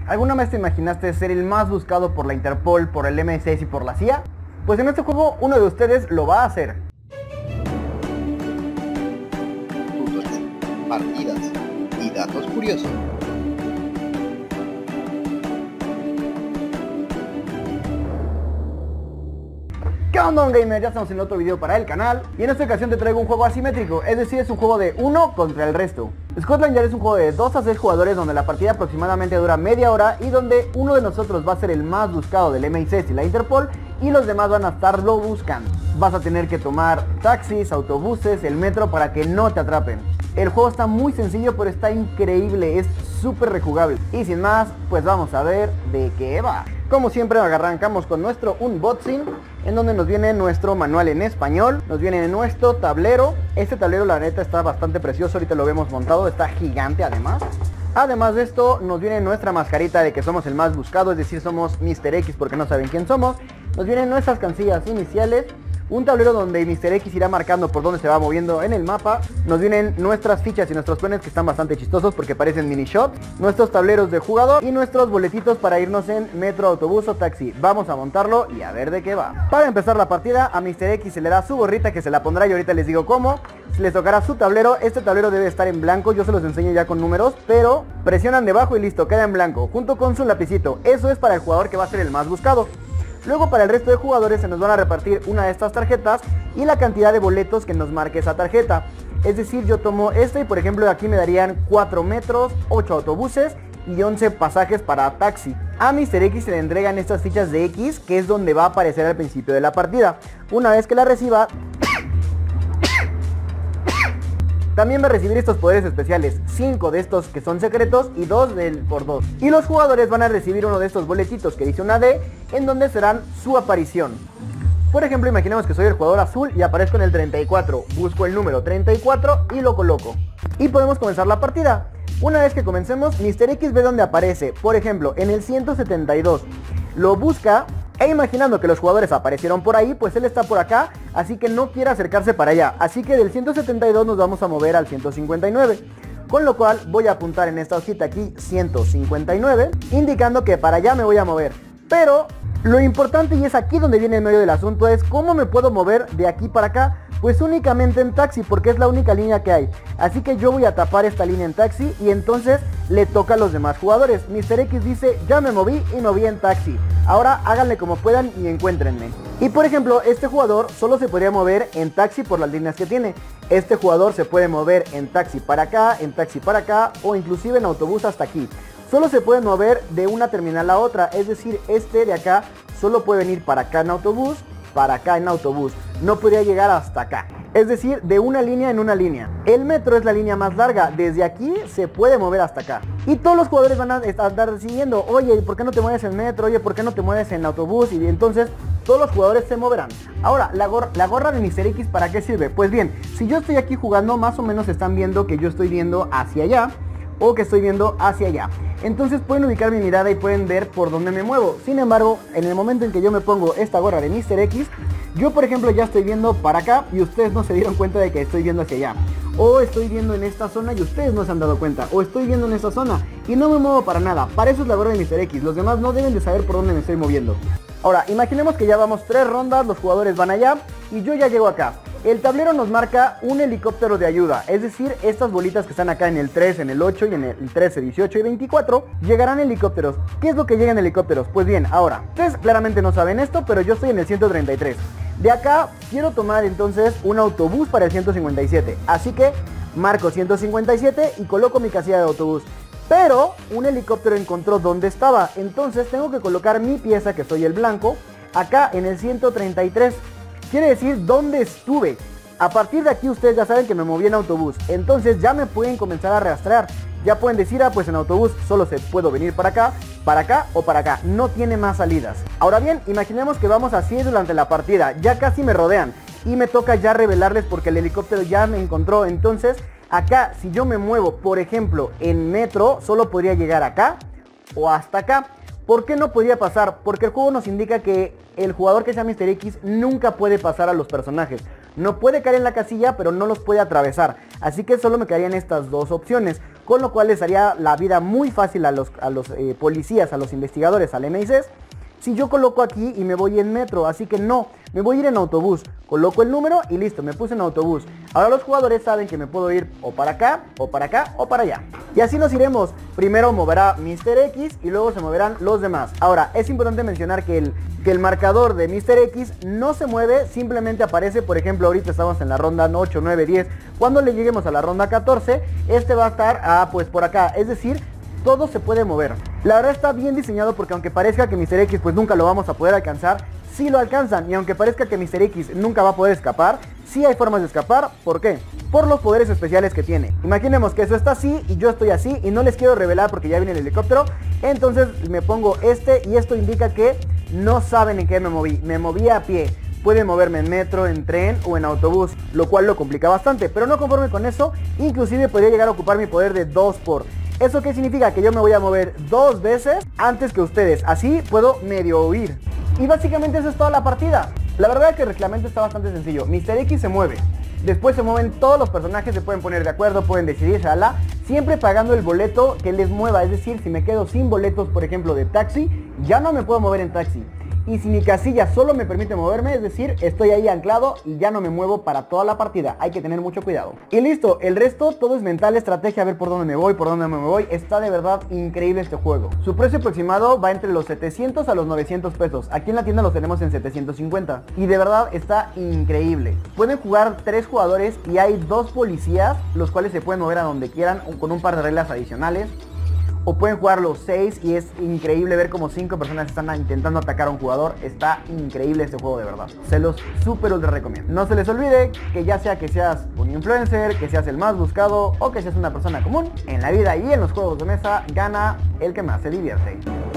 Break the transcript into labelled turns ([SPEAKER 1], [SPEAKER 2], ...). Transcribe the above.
[SPEAKER 1] ¿Alguna vez te imaginaste ser el más buscado por la Interpol, por el MI6 y por la CIA? Pues en este juego uno de ustedes lo va a hacer.
[SPEAKER 2] Tutorial, partidas y datos curiosos.
[SPEAKER 1] ¿Qué onda, gamer? Ya estamos en otro video para el canal y en esta ocasión te traigo un juego asimétrico, es decir, es un juego de uno contra el resto. Scotland Yard es un juego de 2 a 6 jugadores donde la partida aproximadamente dura media hora y donde uno de nosotros va a ser el más buscado del MI6 y la Interpol y los demás van a estarlo buscando. Vas a tener que tomar taxis, autobuses, el metro para que no te atrapen. El juego está muy sencillo pero está increíble, es súper rejugable. Y sin más, pues vamos a ver de qué va. Como siempre arrancamos con nuestro unboxing, en donde nos viene nuestro manual en español, nos viene nuestro tablero. Este tablero la neta está bastante precioso, ahorita lo vemos montado, está gigante además. Además de esto nos viene nuestra mascarita de que somos el más buscado, es decir, somos Mr. X porque no saben quién somos. Nos vienen nuestras casillas iniciales, un tablero donde Mr. X irá marcando por dónde se va moviendo en el mapa. Nos vienen nuestras fichas y nuestros planes que están bastante chistosos porque parecen mini shots. Nuestros tableros de jugador y nuestros boletitos para irnos en metro, autobús o taxi. Vamos a montarlo y a ver de qué va. Para empezar la partida a Mr. X se le da su gorrita que se la pondrá y ahorita les digo cómo. Les tocará su tablero, este tablero debe estar en blanco, yo se los enseño ya con números, pero presionan debajo y listo, queda en blanco, junto con su lapicito. Eso es para el jugador que va a ser el más buscado. Luego para el resto de jugadores se nos van a repartir una de estas tarjetas y la cantidad de boletos que nos marque esa tarjeta. Es decir, yo tomo este y por ejemplo aquí me darían 4 metros, 8 autobuses y 11 pasajes para taxi. A Mr. X se le entregan estas fichas de X, que es donde va a aparecer al principio de la partida. Una vez que la reciba, también va a recibir estos poderes especiales, 5 de estos que son secretos y 2 del por 2. Y los jugadores van a recibir uno de estos boletitos que dice una D, en donde serán su aparición. Por ejemplo, imaginemos que soy el jugador azul y aparezco en el 34, busco el número 34 y lo coloco. Y podemos comenzar la partida. Una vez que comencemos, Mr. X ve donde aparece, por ejemplo, en el 172. Lo busca e imaginando que los jugadores aparecieron por ahí, pues él está por acá, así que no quiere acercarse para allá. Así que del 172 nos vamos a mover al 159. Con lo cual voy a apuntar en esta hojita aquí 159, indicando que para allá me voy a mover. Pero lo importante, y es aquí donde viene el medio del asunto, es cómo me puedo mover de aquí para acá. Pues únicamente en taxi, porque es la única línea que hay. Así que yo voy a tapar esta línea en taxi y entonces le toca a los demás jugadores. Mr. X dice, ya me moví y moví en taxi. Ahora háganle como puedan y encuéntrenme. Y por ejemplo, este jugador solo se podría mover en taxi por las líneas que tiene. Este jugador se puede mover en taxi para acá, en taxi para acá o inclusive en autobús hasta aquí. Solo se puede mover de una terminal a otra, es decir, este de acá solo puede venir para acá en autobús, para acá en autobús, no podría llegar hasta acá, es decir, de una línea en una línea. El metro es la línea más larga, desde aquí se puede mover hasta acá. Y todos los jugadores van a estar decidiendo, oye, ¿por qué no te mueves en metro? Oye, ¿por qué no te mueves en autobús? Y entonces todos los jugadores se moverán. Ahora, la gorra de Mr. X, ¿para qué sirve? Pues bien, si yo estoy aquí jugando, más o menos están viendo que yo estoy viendo hacia allá o que estoy viendo hacia allá. Entonces pueden ubicar mi mirada y pueden ver por dónde me muevo. Sin embargo, en el momento en que yo me pongo esta gorra de Mr. X, yo por ejemplo ya estoy viendo para acá y ustedes no se dieron cuenta de que estoy viendo hacia allá. O estoy viendo en esta zona y ustedes no se han dado cuenta. O estoy viendo en esta zona y no me muevo para nada. Para eso es la gorra de Mr. X. Los demás no deben de saber por dónde me estoy moviendo. Ahora, imaginemos que ya vamos 3 rondas, los jugadores van allá y yo ya llego acá. El tablero nos marca un helicóptero de ayuda, es decir, estas bolitas que están acá en el 3, en el 8 y en el 13, 18 y 24, llegarán helicópteros. ¿Qué es lo que llegan helicópteros? Pues bien, ahora, ustedes claramente no saben esto, pero yo estoy en el 133. De acá quiero tomar entonces un autobús para el 157, así que marco 157 y coloco mi casilla de autobús. Pero un helicóptero encontró dónde estaba, entonces tengo que colocar mi pieza, que soy el blanco, acá en el 133. Quiere decir dónde estuve. A partir de aquí ustedes ya saben que me moví en autobús. Entonces ya me pueden comenzar a rastrear. Ya pueden decir, pues en autobús solo se puedo venir para acá o para acá. No tiene más salidas. Ahora bien, imaginemos que vamos así durante la partida. Ya casi me rodean. Y me toca ya revelarles porque el helicóptero ya me encontró. Entonces acá, si yo me muevo, por ejemplo, en metro, solo podría llegar acá o hasta acá. ¿Por qué no podría pasar? Porque el juego nos indica que el jugador que sea Mr. X nunca puede pasar a los personajes. No puede caer en la casilla, pero no los puede atravesar. Así que solo me quedarían estas dos opciones. con lo cual les haría la vida muy fácil a los policías, a los investigadores, al MI6, si yo coloco aquí y me voy en metro. Así que no, me voy a ir en autobús. Coloco el número y listo, me puse en autobús. Ahora los jugadores saben que me puedo ir o para acá, o para acá, o para allá. Y así nos iremos. Primero moverá Mr. X y luego se moverán los demás. Ahora, es importante mencionar que el marcador de Mr. X no se mueve, simplemente aparece. Por ejemplo, ahorita estamos en la ronda 8, 9, 10. Cuando le lleguemos a la ronda 14, este va a estar pues por acá. Es decir, todo se puede mover. La verdad está bien diseñado porque aunque parezca que Mr. X pues nunca lo vamos a poder alcanzar, sí lo alcanzan. Y aunque parezca que Mr. X nunca va a poder escapar, sí hay formas de escapar. ¿Por qué? Por los poderes especiales que tiene. Imaginemos que eso está así y yo estoy así y no les quiero revelar porque ya viene el helicóptero. Entonces me pongo y esto indica que no saben en qué me moví. Me moví a pie. Puede moverme en metro, en tren o en autobús, lo cual lo complica bastante. Pero no conforme con eso, inclusive podría llegar a ocupar mi poder de 2x. ¿Eso qué significa? Que yo me voy a mover 2 veces antes que ustedes. Así puedo medio huir. Y básicamente eso es toda la partida. La verdad es que el reglamento está bastante sencillo. Mr. X se mueve. Después se mueven todos los personajes, se pueden poner de acuerdo, pueden decidir, shalala, siempre pagando el boleto que les mueva. Es decir, si me quedo sin boletos, por ejemplo, de taxi, ya no me puedo mover en taxi. Y si mi casilla solo me permite moverme, es decir, estoy ahí anclado y ya no me muevo para toda la partida. Hay que tener mucho cuidado. Y listo, el resto todo es mental, estrategia, a ver por dónde me voy, por dónde me voy. Está de verdad increíble este juego. Su precio aproximado va entre los 700 a los 900 pesos. Aquí en la tienda los tenemos en 750. Y de verdad está increíble. Pueden jugar 3 jugadores y hay 2 policías, los cuales se pueden mover a donde quieran con un par de reglas adicionales. O pueden jugar los 6 y es increíble ver como 5 personas están intentando atacar a un jugador. Está increíble este juego de verdad. Se los súper ultra recomiendo. No se les olvide que ya sea que seas un influencer, que seas el más buscado o que seas una persona común, en la vida y en los juegos de mesa gana el que más se divierte.